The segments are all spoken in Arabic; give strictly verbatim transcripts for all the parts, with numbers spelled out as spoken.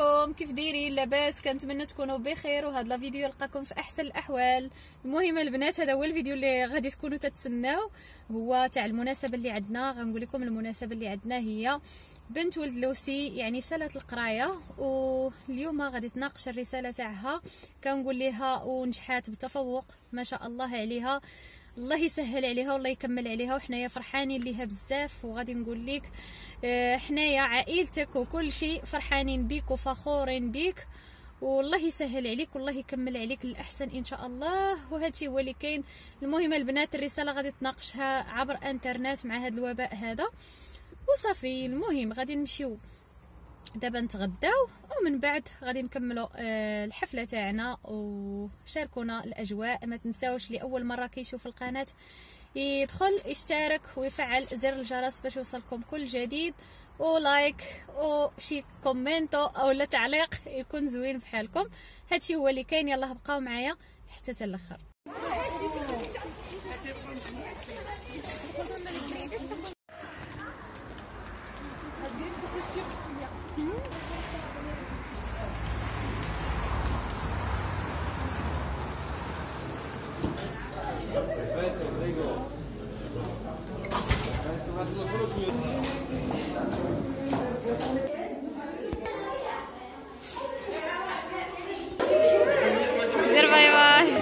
عليكم، كيف دايرين؟ لاباس؟ كنتمنى تكونوا بخير وهذا لا فيديو يلقاكم في احسن الاحوال. المهم البنات هذا هو الفيديو اللي غادي تكونوا تتسناو، هو تاع المناسبه اللي عندنا. غنقول لكم المناسبه اللي عندنا هي بنت ولد لوسي، يعني سالات القرايه، واليوم غادي تناقش الرساله تاعها. كنقول لها ونجحات بتفوق ما شاء الله عليها، الله يسهل عليها والله يكمل عليها، وحنايا فرحانين ليها بزاف. وغادي نقول لك حنايا عائلتك وكل شيء فرحانين بيك وفخورين بيك، والله يسهل عليك والله يكمل عليك للاحسن ان شاء الله. وهادشي هو اللي كاين. المهم البنات الرساله غادي تناقشها عبر انترنت مع هذا الوباء هذا وصافي. المهم غادي نمشيو دابا نتغداو، ومن بعد غادي نكملوا الحفله تاعنا وشاركونا الاجواء. ما تنساوش لاول مره كيشوف القناه يدخل يشترك ويفعل زر الجرس باش يوصلكم كل جديد، ولايك وشي كومنتو او لا تعليق يكون زوين بحالكم. هادشي هو اللي كاين. يلا بقاو معايا حتى حتى الاخر. دير باي باي.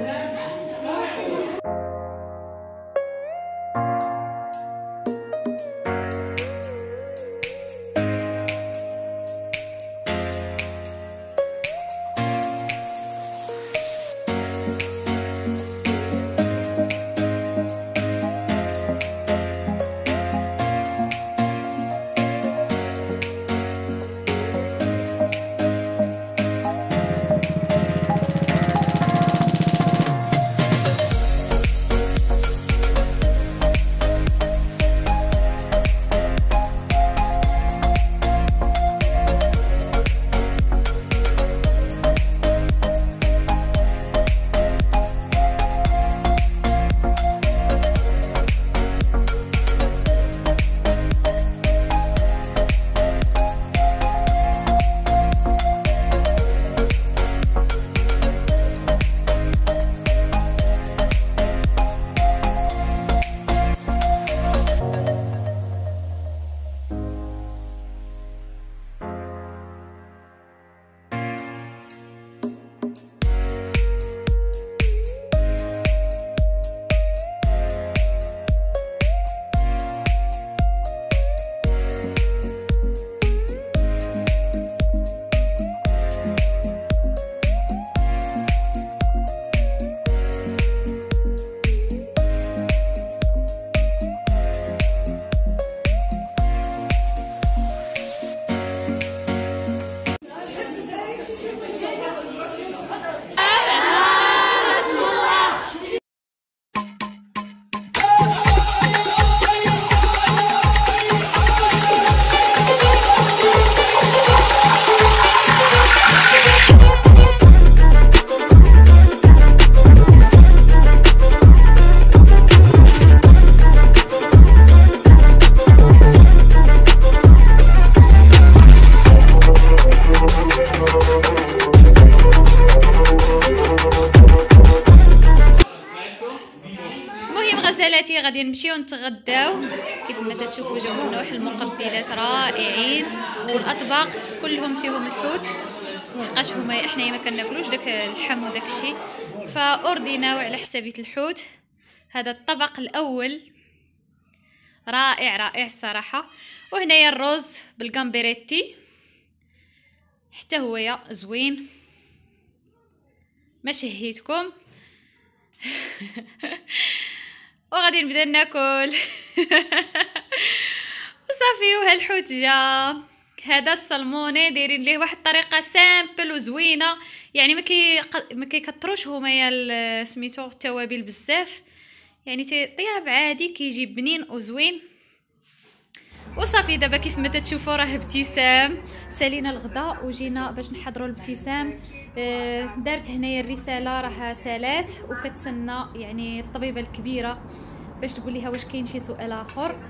غزالاتي غادي نمشيو نتغداو. كيف ما تشوفوا جاو لنا واحد المقبلات رائعين، والاطباق كلهم فيهم الحوت. لقاش هما حنايا ما كناكلوش داك اللحم وداك الشيء، فاورديناو على حسابيه الحوت. هذا الطبق الاول رائع رائع الصراحه. وهنايا الرز بالغامبريتي حتى هو زوين. ما شهيتكم وغادي نبدا ناكل وصافي. وهالحوت جا هذا السلموني دايرين ليه واحد الطريقه سامبل وزوينه، يعني ما كي ما كيكثروش هما سميتو التوابل بزاف، يعني طياب عادي كيجي بنين وزوين. وصافي دابا كيف ما تتشوفوا راه ابتسام سالينا الغداء وجينا باش نحضروا الابتسام. آه دارت هنايا الرساله راه سالات وكتسنى يعني الطبيبه الكبيره باش تقول لها واش كاين شي سؤال اخر.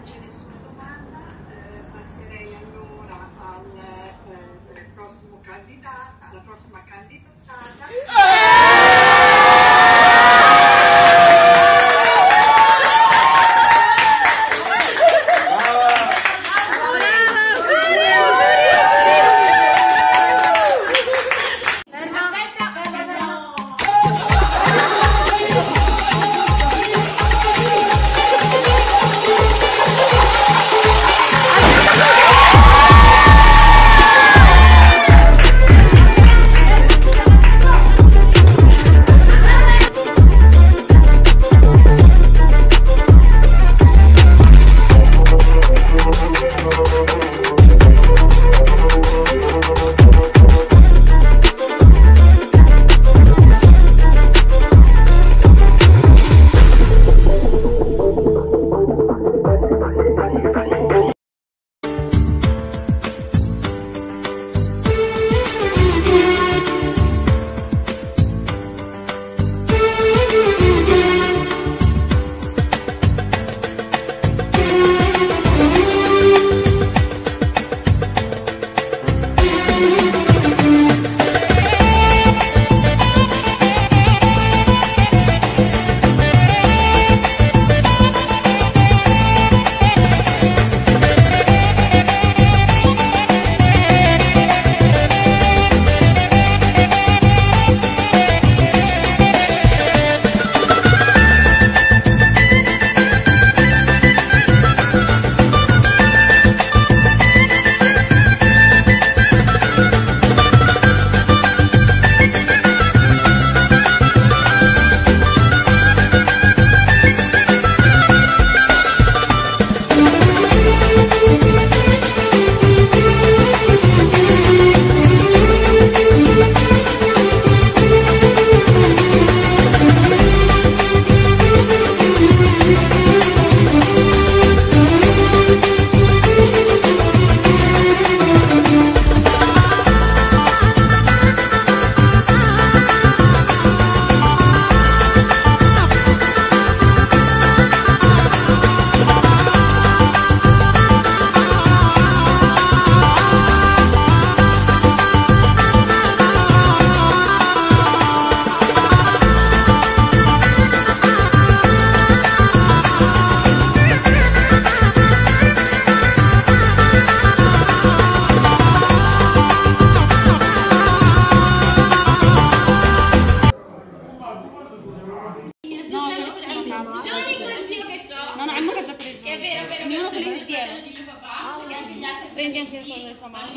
Vedi anche la sua mamma?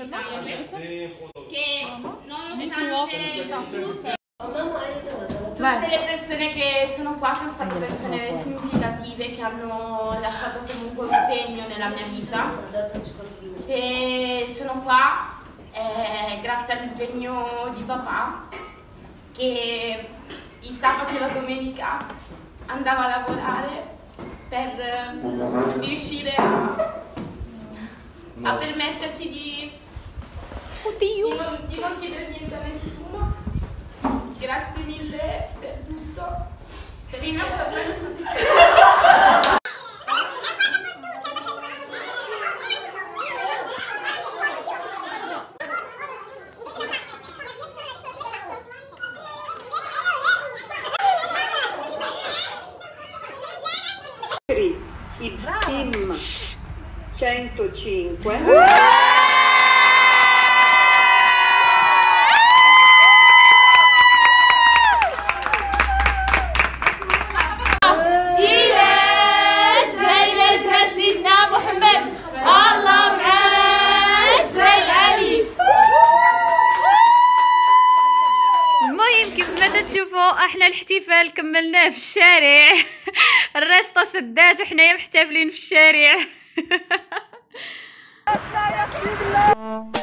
Che nonostante tutte, tutte le persone che sono qua sono state persone significative che hanno lasciato comunque un segno nella mia vita. Se sono qua è grazie all'impegno di papà, che il sabato e la domenica andava a lavorare per riuscire a, a permetterci di, di, non, di non chiedere niente a nessuno. Grazie mille per tutto, per il il team centocinque. المهم كيف ما تشوفوا احنا الاحتفال كملناه في الشارع. الريسطو سدات وحنايا محتفلين في الشارع.